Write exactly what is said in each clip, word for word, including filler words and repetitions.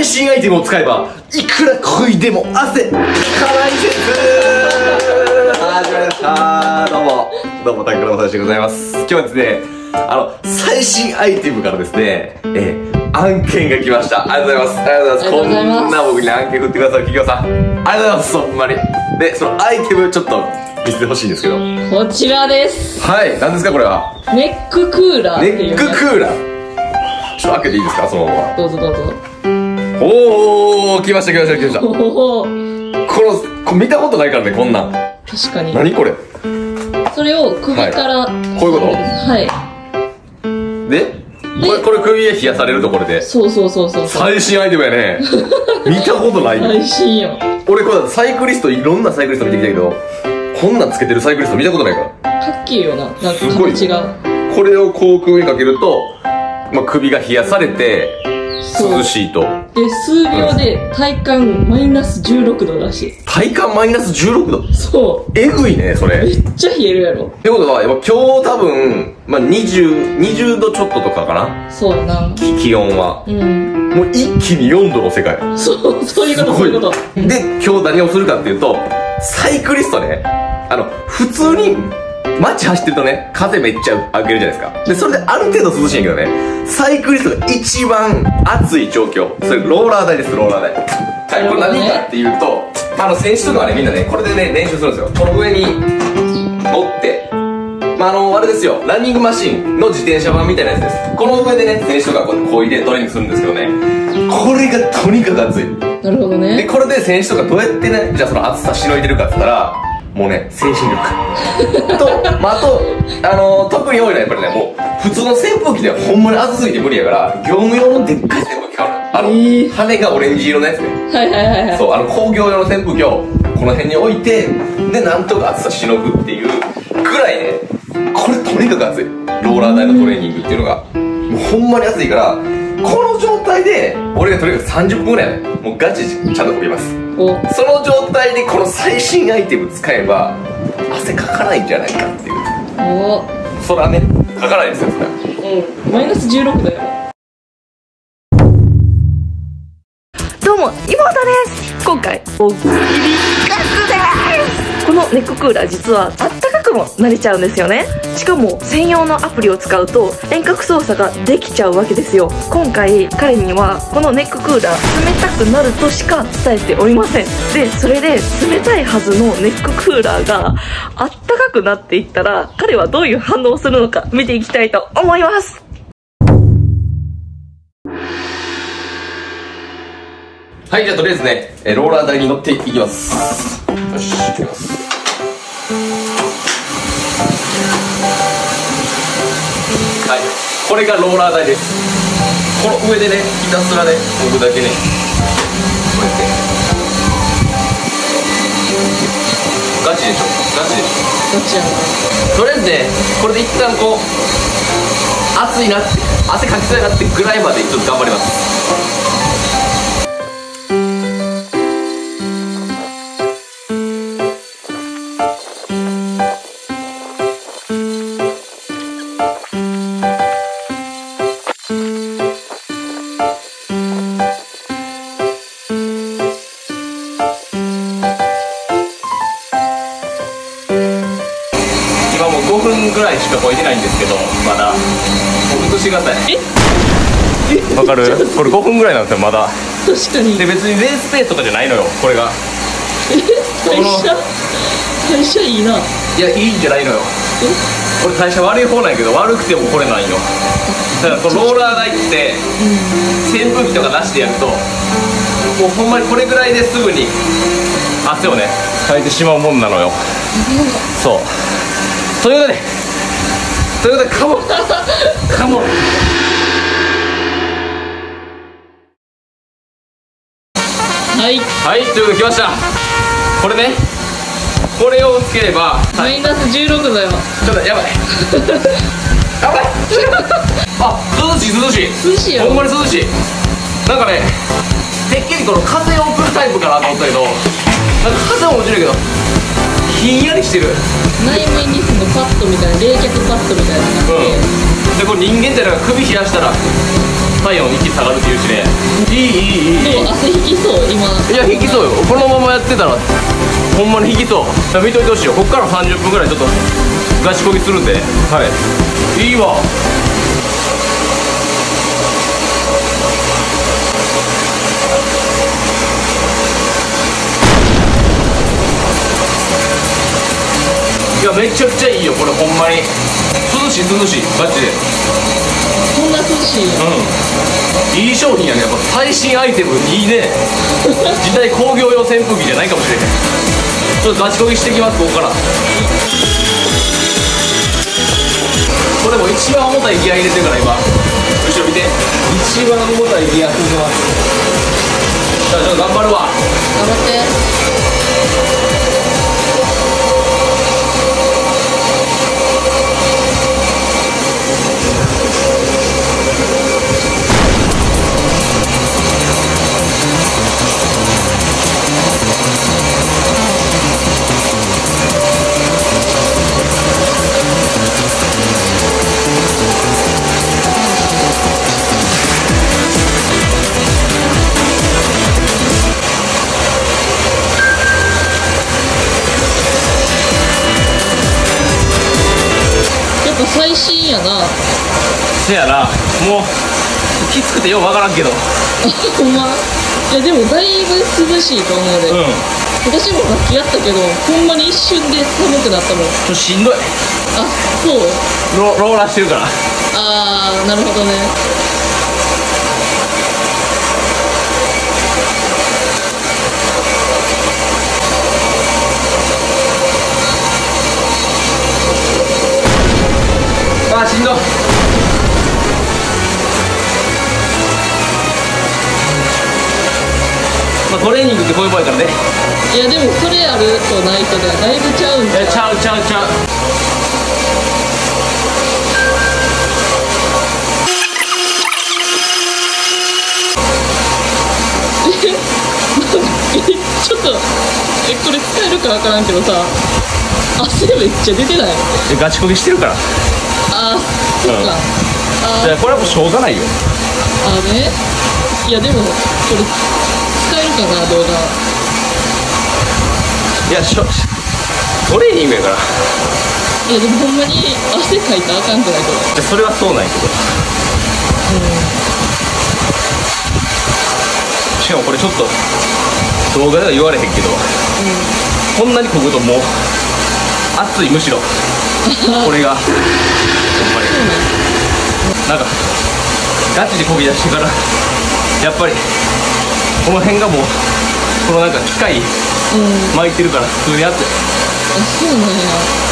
新アイテムを使えばいくら漕いでも汗かかないです始まりました。どうもどうもタクラのさしでございます。今日はですね、あの最新アイテムからですね、えー、案件が来ました。ありがとうございます。ありがとうございます。こんな僕に案件振ってくださる企業さん、ありがとうございます。ほんまに。で、そのアイテムちょっと見せてほしいんですけど、 こちらです。 はい、何ですかこれは。 ネッククーラーっていう。 ネッククーラー。ちょっと開けていいですか、そのまま。 どうぞどうぞ。 おー、来ました来ました来ました。この、これ見たことないからね、こんなん。 確かに。 何これ。 それを首から、はい、 こういうこと。 はい。 でこれ、これ首へ冷やされるとこれで。 そうそうそうそう。 最新アイテムやね。見たことないよ。 最新よ。 俺これサイクリスト、いろんなサイクリスト見てきたけど、こんなんつけてるサイクリスト見たことないから。 かっけえよな。なんか形が。 これをこう首にかけると、まあ、首が冷やされて涼しいと。 で、数秒で体感マイナスじゅうろくどらしい。 体感マイナスじゅうろくど。 そう。 えぐいね、それ。 めっちゃ冷えるやろ。 ってことは、やっぱ今日多分、まあ、にじゅう、にじゅうどちょっととかかな。 そうやな。 気温は。 うん。 もう一気によんどの世界。 そう、そういうこと、そういうこと。 で、今日何をするかっていうと、サイクリストね、あの、普通に、街走ってるとね、風めっちゃ開けるじゃないですか。で、それである程度涼しいんやけどね、サイクリストが一番暑い状況。それ、ローラー台です、ローラー台。はい、これ何かっていうと、あの、選手とかはね、みんなね、これでね、練習するんですよ。この上に乗って、まあ、あの、あれですよ、ランニングマシンの自転車版みたいなやつです。この上でね、選手とかこうこいでトレーニングするんですけどね、これがとにかく暑い。 なるほどね。 で、これで選手とかどうやってね、じゃあその暑さしのいでるかって言ったら、もうね、精神力と、まあ、あと、あのー、特に多いのはやっぱりね、もう普通の扇風機ではほんまに暑すぎて無理やから、業務用のでっかい扇風機買うの。あの、えー、羽がオレンジ色のやつね。 はいはいはいはい。 そう、あの工業用の扇風機をこの辺に置いて、で、なんとか暑さしのぐっていうぐらいね、これとにかく暑い。ローラー台のトレーニングっていうのが。もうほんまに暑いから、この状態で、俺がとにかくさんじゅっぷんぐらいね、もうガチちゃんとこぎます。その状態でこの最新アイテム使えば汗かかないんじゃないかっていう。 おそらね、かからないですよ、それ。 うん、マイナスじゅうろくだよ。 どうも、妹です。今回お気に入り企画です。このネッククーラー、実はあったかくもなれちゃうんですよね。しかも専用のアプリを使うと遠隔操作ができちゃうわけですよ。今回彼にはこのネッククーラー冷たくなるとしか伝えておりません。で、それで冷たいはずのネッククーラーがあったかくなっていったら、彼はどういう反応をするのか見ていきたいと思います。 はい、じゃあとりあえずね、えローラー台に乗っていきます。よし、行きます。はい、これがローラー台です。この上でね、ひたすらね、僕だけね、こうやってガチでしょ、ガチでしょ。 ガチやな。 とりあえずね、これで一旦こう暑いなって、汗かきそうやなってぐらいまでちょっと頑張ります。今もうごふんぐらいしか超えてないんですけど、まだ映してください。えわかる？これごふんぐらいなんですよ、まだ。 確かに。 で、別にレースペースとかじゃないのよ、これが。 え、代謝代謝いいな。 いや、いいんじゃないのよ。これ代謝悪い方なんやけど、悪くてもこれなんよ。だからこのローラー台って扇風機とかなしでやると、もうほんまにこれぐらいですぐに汗をねかいてしまうもんなのよ。そうということでということでカモンカモンはいはい、ということで来ました。これね、これをつければマイナスじゅうろくだよ。 ちょっとやばいやばいあ、涼しい涼しい涼しいよ。 ほんまに涼しい。なんかね、てっきりこの風を送るタイプかなと思ったけど、なんか風も落ちるけどひんやりしてる。 内面にそのパッドみたいな、冷却パッドみたいなのがあって、 うん、でこれ人間ってなんか首冷やしたら体温一気に下がるっていうしね。いいいいいいいい。 でも汗引きそう今。 いや引きそうよ。このままやってたらほんまに引きそう。見といてほしいよ。こっからさんじゅっぷんぐらいちょっとガチこぎするんで。はいいいわ。いやめちゃくちゃいいよこれほんまに。涼しい涼しいマジで。 こんな涼しい。 うんいい商品やね。やっぱ最新アイテムいいね。時代工業用扇風機じゃないかもしれない。ちょっとガチこぎしてきます。ここからこれも一番重たいギア入れてるから今後ろ見て。一番重たいギア踏んでます。じゃあちょっと頑張るわ。 頑張って。最新やな。 せやな。もうきつくてようわからんけど。 ほんま。いやでもだいぶ涼しいと思うで。うん。私もさっきやったけどほんまに一瞬で寒くなったもん。ちょっとしんどい。 あそうロローラーしてるから。 あーなるほどね。 あーしんどい。まあトレーニングってこういうもんやからね。 いやでもそれあるとないとでだいぶちゃうんちゃう。ちゃうちゃうちゃう。 ちょっとえこれ使えるか分からんけどさ汗めっちゃ出てない？ ガチこぎしてるから。 あーそっか、うん、 あーこれはもうしょうがないよ。 あーね。いやでもこれ使えるかな動画。 いやしょトレーニングやから。 いやでもほんまに汗かいたらあかんくないこれ。 それはそうないけど、うん、しかもこれちょっと動画では言われへんけど、うん、こんなにこぐともう熱い。むしろこれがやっぱりなんかガチでこぎ出してからやっぱりこの辺がもうこのなんか機械巻いてるから普通に熱い。あ、 そうなんや。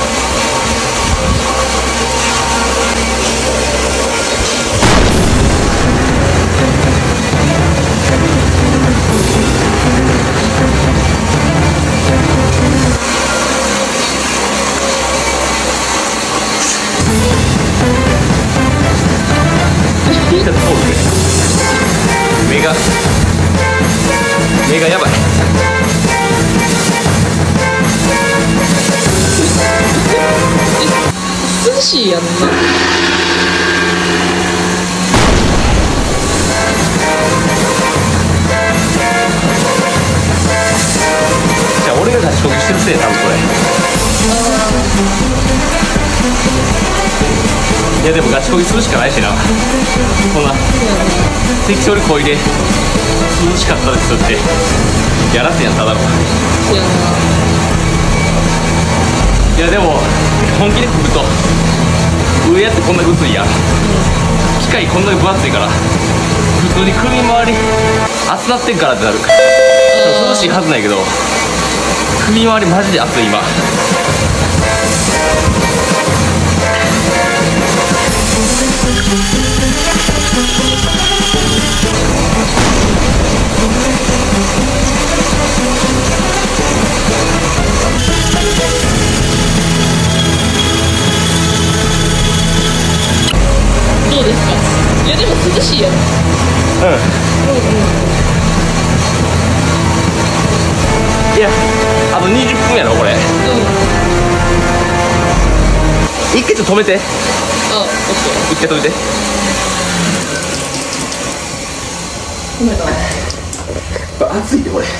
目が目がやばい。 涼しいやんな。 じゃあ俺がガチこぎしてるせい多分これ。いやでもガチこぎするしかないしな。そんな適当にこいで涼しかったですってやらせやんただの。いやでも本気でこぐと上やってこんな薄いやん。機械こんなに分厚いから普通に首周り熱なってんからってなる。涼しいはずないけど首周りマジで熱い今。 どうですか？いやでも涼しいやろ。うん。うんうん。 いやあとにじゅっぷんやろこれ。うん。一回ちょっと止めて。 あ、オッケー。 一回止めて。 冷めたな。 これ熱いってこれ。え？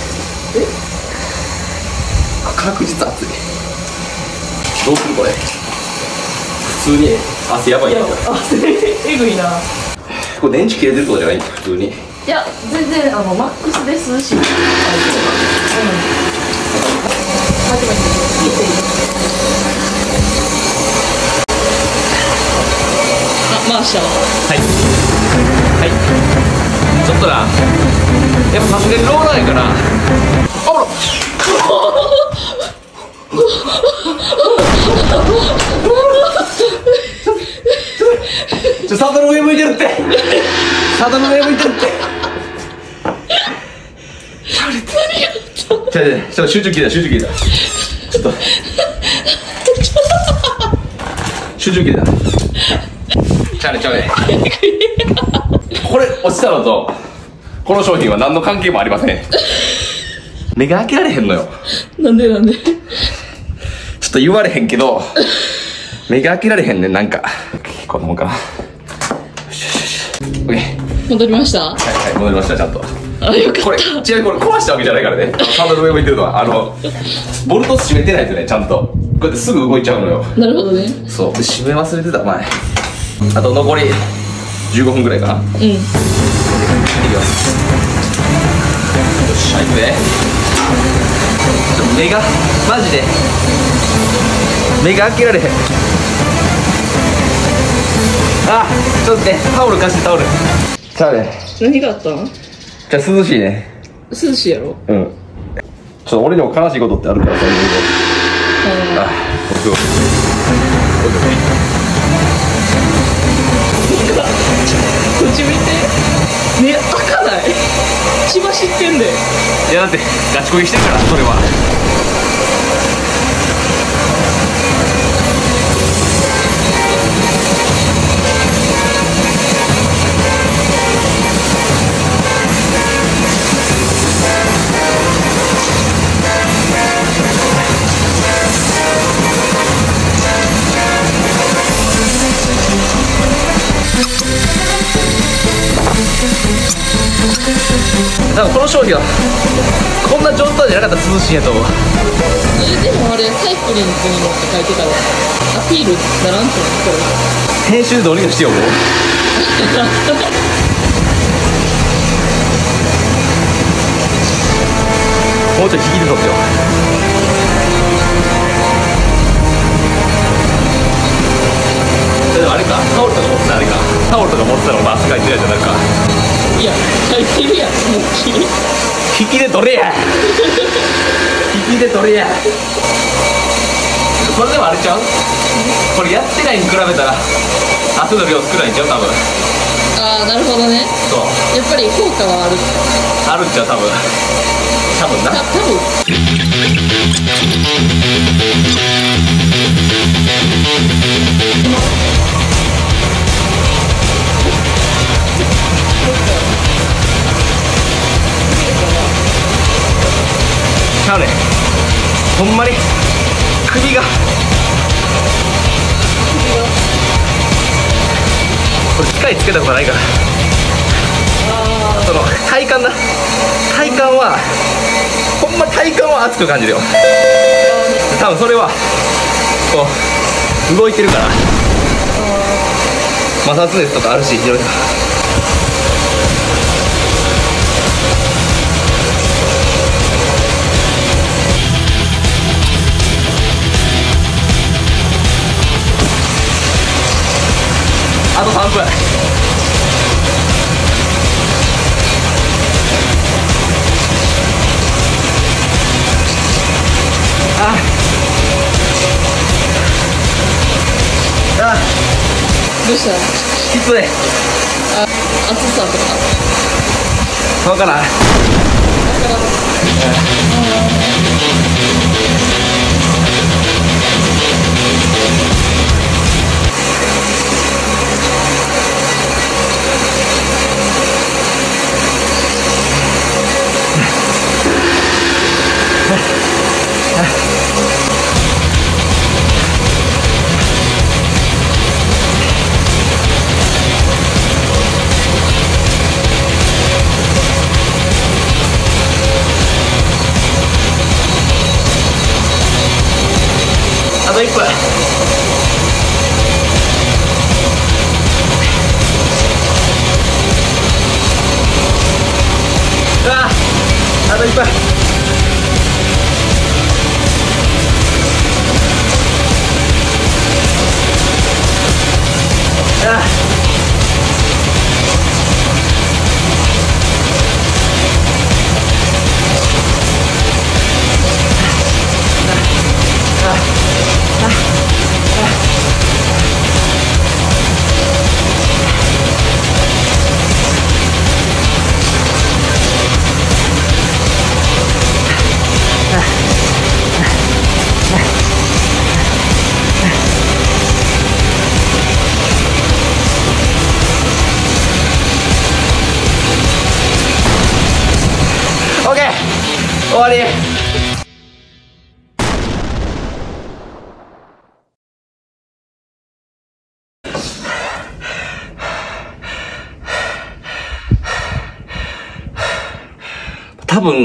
確実熱い。どうするこれ。普通に汗やばいやん。 汗えぐいな。 これ電池切れてるとかじゃない？普通に。 いや全然あのマックスで涼しい。うん。あ、回したわ。 はいはい。ちょっとな、やっぱさすがにローラーやからあらちょ、サドル上向いてるってサドル上向いてるってちょっとちょっと集中切れた集中切れたちょっと集中切れたちゃうねちゃうねこれ落ちたのとこの商品は何の関係もありません目が開けられへんのよ。 なんでなんでちょっと言われへんけど目が開けられへんねんなんかこんなもんかな。よしよしよし OK 戻りました。 はいはい戻りましたちゃんと。 あ、よかった。 これちなみにこれ壊したわけじゃないからね。サドル上向いてるのはあのボルト閉めてないとねちゃんとこうやってすぐ動いちゃうのよ。 なるほどね。 そうで閉め忘れてた前あと残りじゅうごふんぐらいかな。うん。いきます。よっしゃ、いくね。ちょっと目が、マジで。目が開けられへん。あ、ちょっと待って、タオル貸して、タオル。じゃあね。 何があったの？ じゃあ涼しいね。 涼しいやろ。 うん。ちょっと俺にも悲しいことってあるからさ、いろいろ。あ、僕。こっち見て。目開かない。血走ってんで。 いやだってガチ恋してるからそれは。多分この商品はこんな状態じゃなかったら涼しいんやと思う。 え、でもあれサイクリングに乗って書いてたわ。アピールならんと思う。 編集どうにかしてよもうもうちょい引きで撮ってよ。でもあれかタオルとか持ってたらあれかタオルとか持ってたらまあ汗かいてないじゃないか。 いや書いてるやん思いっきり。 引きで撮れや引きで撮れや。それでもあれちゃうこれやってないに比べたら汗の量少ないんちゃう多分。 ああなるほどね。 そうやっぱり効果はある。 あるんちゃう多分多分なた多分ちゃうねほんまに首がこれ機械つけたことないからその体感な体感はほんま体感は熱く感じるよ。多分それはこう動いてるから摩擦熱とかあるしいろいろ。あとさんぷん。ああどうした？ きつい。 あ暑さとか。 そうかな。 だといっぷん。ああといっぷん。ああ終わり。多分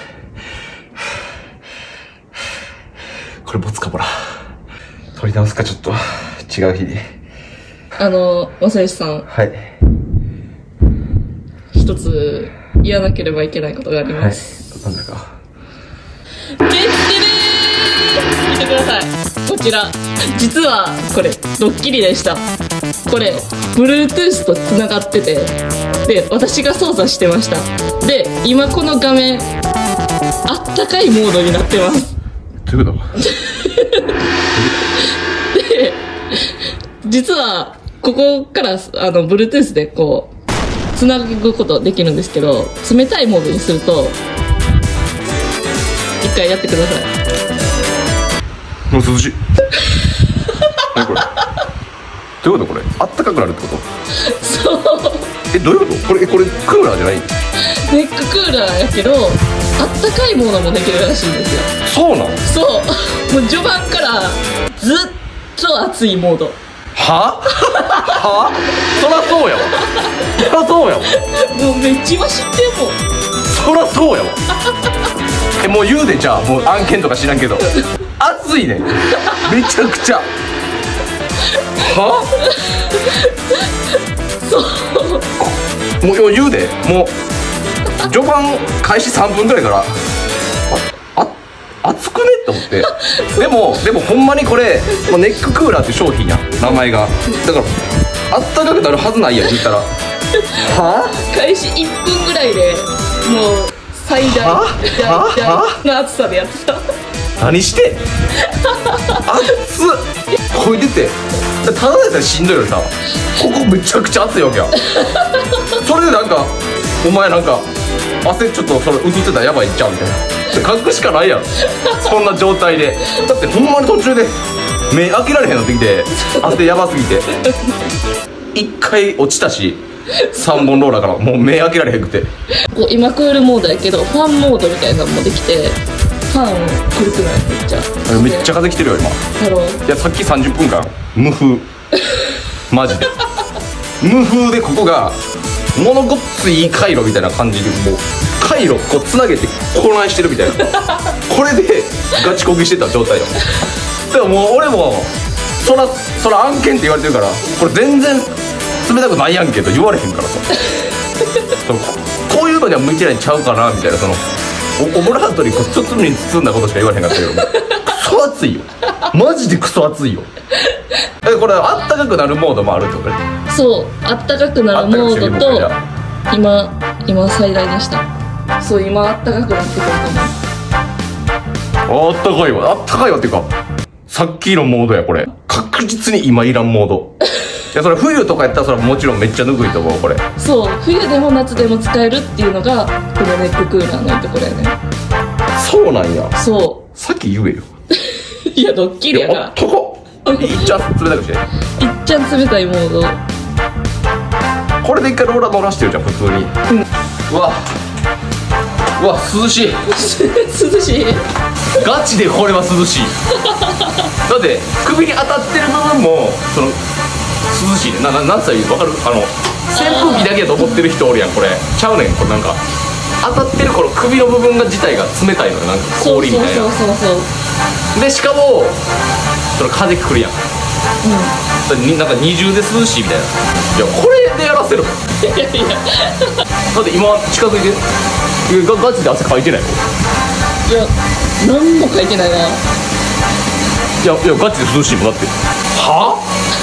これボツかもな。取り直すか、ちょっと違う日に。 あの正義さん、 はい、 一つ言わなければいけないことがあります。 はい、なんだか。 てってれー、見てください。こちら実はこれドッキリでした。これ Bluetooth とつながってて、で私が操作してました。で今この画面あったかいモードになってます。 どういうことで実はここからあの Bluetooth でこうつなぐことできるんですけど、冷たいモードにすると、一回やってください。 もう涼しい。何これ。どういうことこれ。あったかくなるってこと？ そう。 え、どういうこと？これこれクーラーじゃない？ ネッククーラーやけど、あったかいものもできるらしいんですよ。 そうなの？ そう。もう序盤からずっと熱いモード。 は？は？そらそうやわ。そらそうやわ。 もうめっちゃ今知ってるもん。 そらそうやわ。え、もう言うで、じゃあもう案件とか知らんけど暑いね、めちゃくちゃ。は？そうもう言うで、もう序盤開始さんぷんぐらいからああ暑くねって思って。でもでもほんまにこれもうネッククーラーって商品や名前が。だからあったかくなるはずないやん言ったら。は？開始いっぷんぐらいでもう最大大大の暑さでやってた。何してん？熱っこいでて、ただでさえしんどいのにさ、ここめちゃくちゃ熱いわけや。それでなんかお前なんか汗ちょっとそれ映ってたらやばいんちゃうみたいな、書くしかないやんそんな状態で。だってほんまに途中で目開けられへんなってきて、汗やばすぎて一回落ちたしさんぼんローラーからもう目開けられへんくて、 こう今クールモードやけどファンモードみたいなのもできて、ファンくるくないめっちゃめっちゃ風来てるよ今。 だろう。 いやさっきさんじゅっぷんかん無風マジで無風で、ここがものごっついい回路みたいな感じで、もう回路こうつなげて混乱してるみたいなこれでガチこぎしてた状態よ。だからもう俺もそらそら案件って言われてるから、これ全然冷たくないやんけと言われへんからさこういうのには向いてないんちゃうかなみたいな、そのオブラートにこう包みに包んだことしか言われへんかったけど、クソ熱いよマジでクソ熱いよ。え、これあったかくなるモードもあるってことね。 そう、あったかくなるモードと今今最大でした。そう、今あったかくなってくると思う。あったかいわ、あったかいわっていうかさっきのモードやこれ。確実に今いらんモードいやそれ冬とかやったらそれはもちろんめっちゃぬくいと思うこれ。 そう、冬でも夏でも使えるっていうのがこのネッククーラーのいいところやね。 そうなんや。 そう、 さっき言えよいやドッキリやから。 あったかっいっちゃん冷たくしていっちゃん冷たいモード。 これで一回ローラー乗らしてるじゃん普通に。うん、うわうわ涼しい涼しいガチでこれは涼しいだって首に当たってる部分もその涼しいね。な、な、なんつったらいい？わかる？あの扇風機だけやと思ってる人おるやん。これちゃうねん。これなんか当たってるこの首の部分が自体が冷たいのよ、なんか氷みたいな。 そうそうそうそう。 でしかもその風来るやん、になんか二重で涼しいみたいな。いやこれでやらせろ。 いやいやだって今近づいてるガガチで汗かいてないの？ いや何も書いてないな。 いやいやガチで涼しいもんだって。は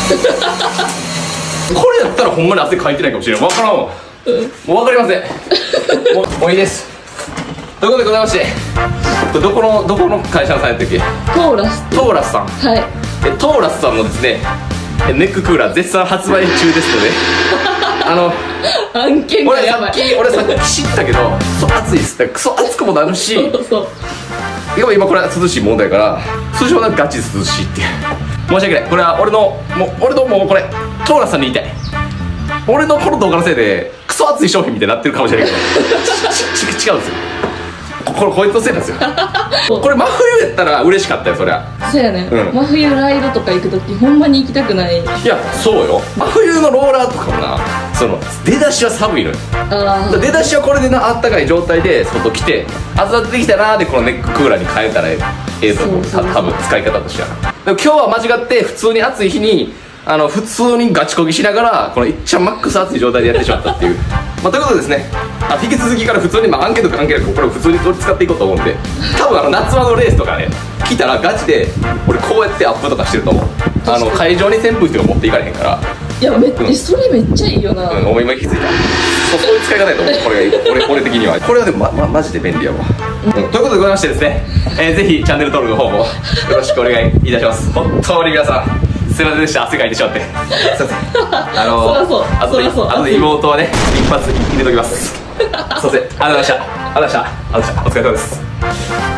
あこれやったらほんまに汗かいてないかもしれない。分からんわ、もう分かりません。もうもういいです。ということでございまして、これどこのどこの会社のさんやったっけ？ トーラス。 トーラスさん。 はい。 えトーラスさんのですねネッククーラー絶賛発売中ですのであの案件が俺やばい。 さっき俺さっき知ったけどクソ暑いっすってクソ暑くもなるし、 そうそう。 やっぱ今これは涼しい問題やから通常はガチ涼しいっていう。申し訳ない、これは俺のもう俺のもうこれトーラスさんに言いたい。俺のこの動画のせいでクソ暑い商品みたいになってるかもしれないけどちちち違うんですよ。これこいつのせいなんですよ。これ真冬やったら嬉しかったよそりゃ。 そうやね、 うん真冬ライドとか行く時ほんまに行きたくない。 いやそうよ、真冬のローラーとかもな、その出だしは寒いのよ。 ああ。 出だしはこれでなあったかい状態で外来て暑なってきたなーでこのネッククーラーに変えたらええと思う。 そうそうそうた多分使い方としては。でも今日は間違って普通に暑い日にあの普通にガチこぎしながらこのいっちゃんマックス暑い状態でやってしまったっていうまあということでですね、あ引き続きから普通にまあアンケート関係なくこれを普通に取り使っていこうと思うんで、多分あの夏場のレースとかね来たらガチで俺こうやってアップとかしてると思う。あの会場に扇風機とか持っていかれへんから。 いやめっちゃそれめっちゃいいよな。 うん、お前今気づいた。そうそういう使い方やと思う。これが俺俺的にはこれはでもままマジで便利やわ。うん、ということでございましてですね、えー、ぜひチャンネル登録の方もよろしくお願いいたします。本当に皆さんすいませんでした、汗かいてしまって。すいません。あのー、 そらそうあとでそらそうあとで妹はね一発入れときます。すいません。ありがとうございました。ありがとうございました。ありがとうございました。お疲れ様です。